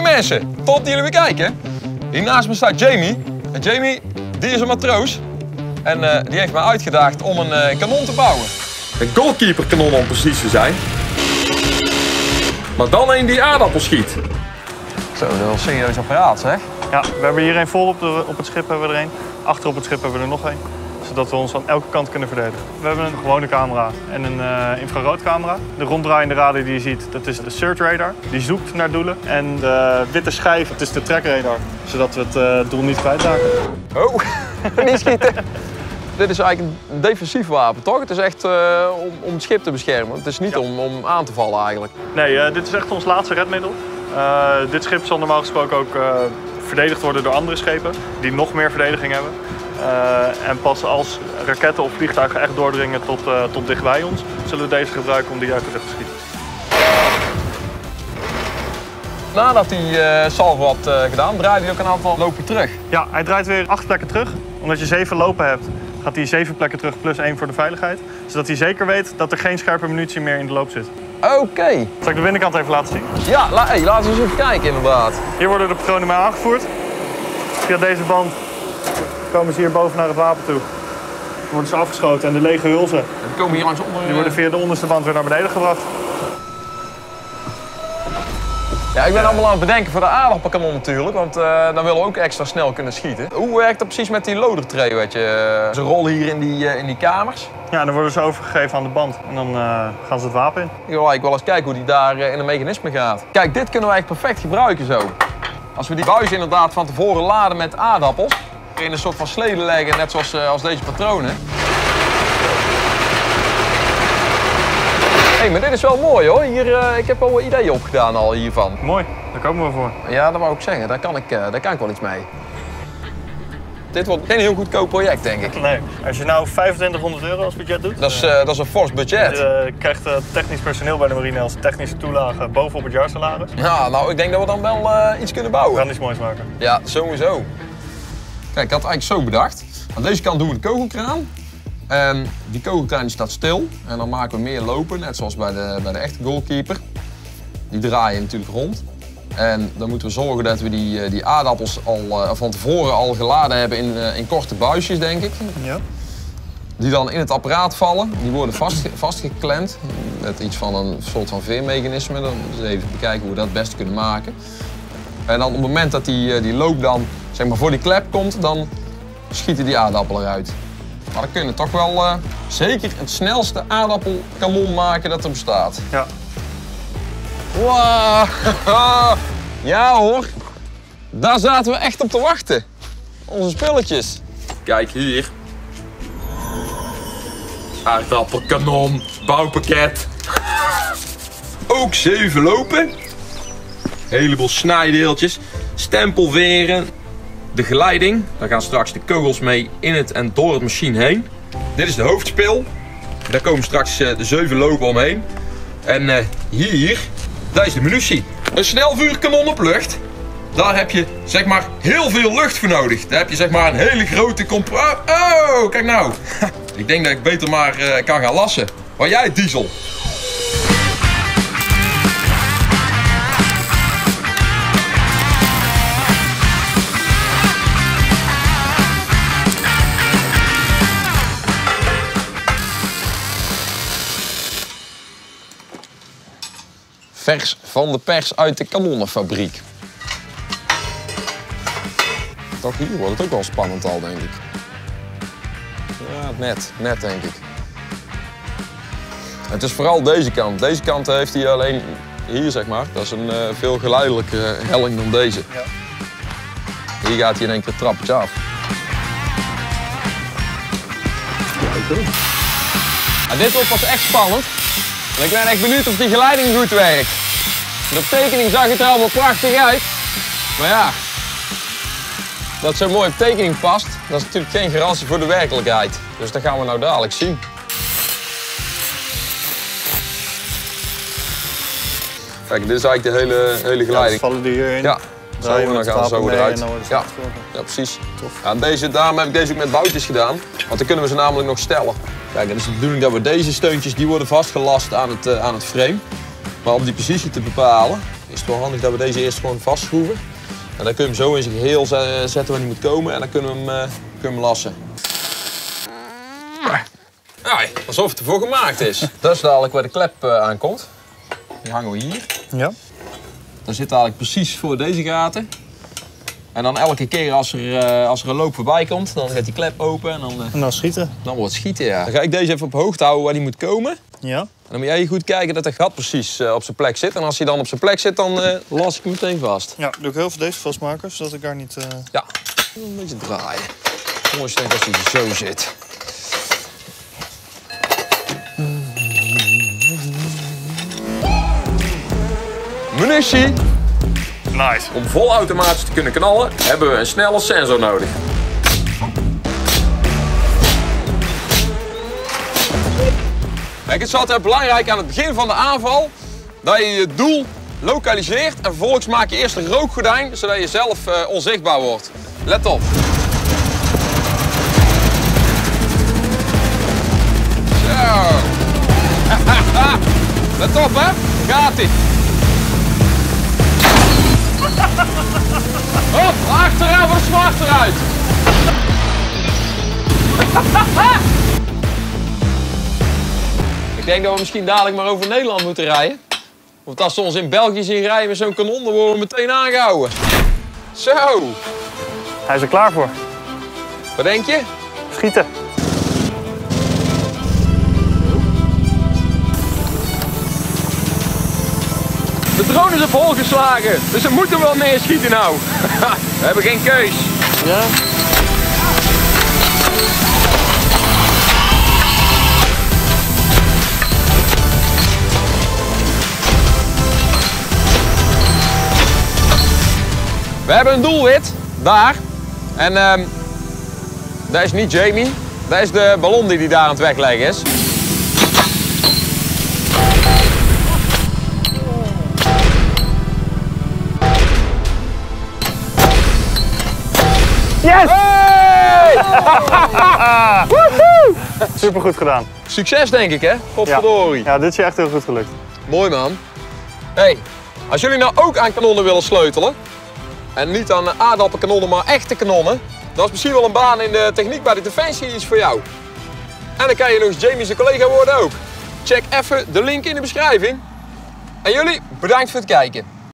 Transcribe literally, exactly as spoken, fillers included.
mensen, tot jullie weer kijken. Hier naast me staat Jamie. En Jamie, die is een matroos. En uh, die heeft mij uitgedaagd om een uh, kanon te bouwen. Een goalkeeper kanon om precies te zijn. Maar dan een die aardappel schiet. Zo, dat is wel een serieus apparaat, zeg. Ja, we hebben hier een vol op, de, op het schip hebben we er een. Achter op het schip hebben we er nog een. Zodat we ons aan elke kant kunnen verdedigen. We hebben een gewone camera en een uh, infraroodcamera. De ronddraaiende radar die je ziet, dat is de search radar. Die zoekt naar doelen. En de witte schijf, dat is de track radar. Zodat we het uh, doel niet kwijtraken. Oh, niet schieten. Dit is eigenlijk een defensief wapen, toch? Het is echt uh, om, om het schip te beschermen. Het is niet ja. om, om aan te vallen eigenlijk. Nee, uh, dit is echt ons laatste redmiddel. Uh, dit schip zal normaal gesproken ook uh, verdedigd worden door andere schepen die nog meer verdediging hebben. Uh, en pas als raketten of vliegtuigen echt doordringen tot, uh, tot dichtbij ons, zullen we deze gebruiken om die uit de lucht te schieten. Nadat hij uh, salvo had uh, gedaan, draait hij ook een aantal lopen terug. Ja, hij draait weer acht plekken terug. Omdat je zeven lopen hebt, gaat hij zeven plekken terug plus één voor de veiligheid. Zodat hij zeker weet dat er geen scherpe munitie meer in de loop zit. Oké. Okay. Zal ik de binnenkant even laten zien? Ja, la hey, laten we eens even kijken inderdaad. Hier worden de patronen mee aangevoerd. Via deze band komen ze hier boven naar het wapen toe. Dan worden ze afgeschoten en de lege hulzen. En die komen hier langs onder. Die worden via de onderste band weer naar beneden gebracht. Ja, ik ben allemaal aan het bedenken voor de aardappelkanon natuurlijk, want uh, dan willen we ook extra snel kunnen schieten. Hoe werkt dat precies met die loadertray, weet je? Ze rollen hier in die, uh, in die kamers. Ja, dan worden ze overgegeven aan de band en dan uh, gaan ze het wapen in. Ik wil eigenlijk wel eens kijken hoe die daar uh, in een mechanisme gaat. Kijk, dit kunnen we eigenlijk perfect gebruiken zo. Als we die buis inderdaad van tevoren laden met aardappels, in een soort van sleden leggen, net zoals uh, als deze patronen. Hé, hey, maar dit is wel mooi hoor. Hier, uh, ik heb al wat ideeën opgedaan al hiervan. Mooi, daar komen we voor. Ja, dat wou ik zeggen. Daar kan ik, uh, daar kan ik wel iets mee. Dit wordt geen heel goedkoop project, denk ik. Nee, als je nou vijfentwintighonderd euro als budget doet... Dat is, uh, dat is een fors budget. Je uh, krijgt uh, technisch personeel bij de marine als technische toelage bovenop het jaarsalaris. Ja, nou, ik denk dat we dan wel uh, iets kunnen bouwen. We gaan iets moois maken. Ja, sowieso. Kijk, ik had het eigenlijk zo bedacht. Aan deze kant doen we de kogelkraan. En die kogelkraan die staat stil. En dan maken we meer lopen, net zoals bij de, bij de echte goalkeeper. Die draaien natuurlijk rond. En dan moeten we zorgen dat we die, die aardappels al uh, van tevoren al geladen hebben in, uh, in korte buisjes, denk ik. Ja. Die dan in het apparaat vallen. Die worden vast, vastgeklemd met iets van een soort van veermechanisme. Dan dus even bekijken hoe we dat het beste kunnen maken. En dan op het moment dat die, die loop dan zeg maar, voor die klep komt, dan schieten die aardappelen eruit. Maar dan kunnen we toch wel uh, zeker het snelste aardappelkanon maken dat er bestaat. Ja. Wow. Ja hoor, daar zaten we echt op te wachten. Onze spulletjes. Kijk hier. Aardappelkanon, bouwpakket. Ook zeven lopen. Heleboel snijdeeltjes, stempelveren. De geleiding, daar gaan straks de kogels mee in het en door het machine heen. Dit is de hoofdspil. Daar komen straks uh, de zeven lopen omheen. En uh, hier, daar is de munitie. Een snelvuurkanon op lucht. Daar heb je zeg maar heel veel lucht voor nodig. Daar heb je zeg maar een hele grote compressor. Oh, kijk nou. Ik denk dat ik beter maar uh, kan gaan lassen. Waar jij diesel? Vers van de pers uit de kanonnenfabriek. Toch hier wordt het ook wel spannend al, denk ik. Ja, net, net denk ik. Het is vooral deze kant. Deze kant heeft hij alleen hier, zeg maar. Dat is een uh, veel geleidelijke helling dan deze. Ja. Hier gaat hij in één keer het trappetje af. Ja, dit wordt pas echt spannend. En ik ben echt benieuwd of die geleiding goed werkt. De tekening zag het er allemaal prachtig uit. Maar ja, dat zo mooi op tekening past, dat is natuurlijk geen garantie voor de werkelijkheid. Dus dat gaan we nou dadelijk zien. Kijk, dit is eigenlijk de hele, hele geleiding. Ja, vallen die hierin. Ja, zo, en dan gaan ze zo eruit. Ja, ja, precies. Tof. Ja, deze, daarom heb ik deze ook met boutjes gedaan, want dan kunnen we ze namelijk nog stellen. Kijk, het is de bedoeling dat we deze steuntjes, die worden vastgelast aan het, uh, aan het frame. Maar om die positie te bepalen, is het wel handig dat we deze eerst gewoon vastschroeven. En dan kun je hem zo in zijn geheel zetten waar hij moet komen en dan kunnen we hem, uh, kunnen we hem lassen. Ja, alsof het ervoor gemaakt is. Dat is dadelijk waar de klep uh, aankomt. Die hangen we hier. Ja. Dan zit dadelijk precies voor deze gaten. En dan elke keer als er, uh, als er een loop voorbij komt, dan gaat die klep open en dan, uh, En dan schieten. Dan wordt het schieten, ja. Dan ga ik deze even op hoogte houden waar die moet komen. Ja. En dan moet jij goed kijken dat het gat precies uh, op zijn plek zit. En als hij dan op zijn plek zit, dan uh, las ik hem meteen vast. Ja, doe ik heel veel deze vastmaken, zodat ik daar niet... Uh... Ja, een beetje draaien. Mooi is denk als hij zo zit. Munitie. Nice. Om volautomatisch te kunnen knallen, hebben we een snelle sensor nodig. Kijk, het is altijd belangrijk aan het begin van de aanval dat je je doel lokaliseert en vervolgens maak je eerst een rookgordijn zodat je zelf uh, onzichtbaar wordt. Let op. Zo. Let op, hè. Gaat-ie. Hop, achteraan voor de smart eruit. Ik denk dat we misschien dadelijk maar over Nederland moeten rijden. Want als ze ons in België zien rijden met zo'n kanon, dan worden we meteen aangehouden. Zo. Hij is er klaar voor. Wat denk je? Schieten. De drone is op hol geslagen, dus we moeten wel neerschieten nou. We hebben geen keus. Ja. We hebben een doelwit, daar. En um, dat is niet Jamie, dat is de ballon die hij daar aan het wegleggen is. Yes! Hey! Super goed gedaan. Succes denk ik, hè? Godverdorie. Ja. Ja, dit is je echt heel goed gelukt. Mooi man. Hey, als jullie nou ook aan kanonnen willen sleutelen, en niet aan aardappelkanonnen, maar echte kanonnen, dat is misschien wel een baan in de techniek bij de Defensie iets voor jou. En dan kan je nog eens Jamie zijn collega worden ook. Check even de link in de beschrijving. En jullie, bedankt voor het kijken.